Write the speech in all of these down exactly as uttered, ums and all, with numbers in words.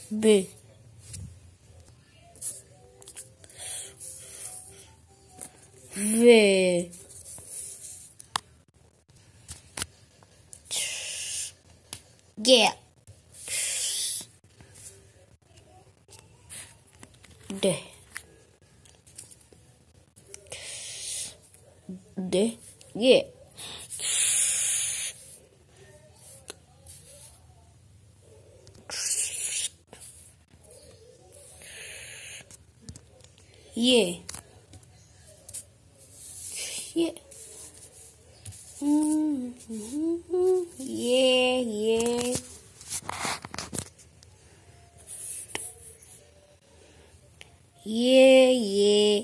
B V G D D G Yeah. Yeah. Mm-hmm. Yeah, yeah. Yeah, yeah.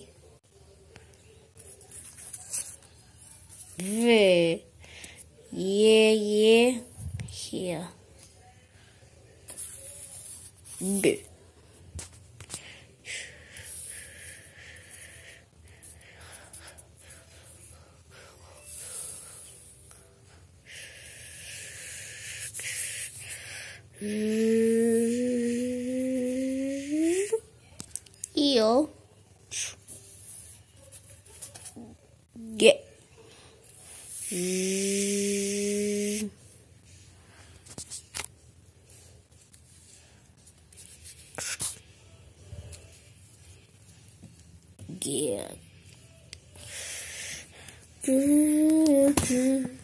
V. Yeah, yeah. Here. B. Io Get Get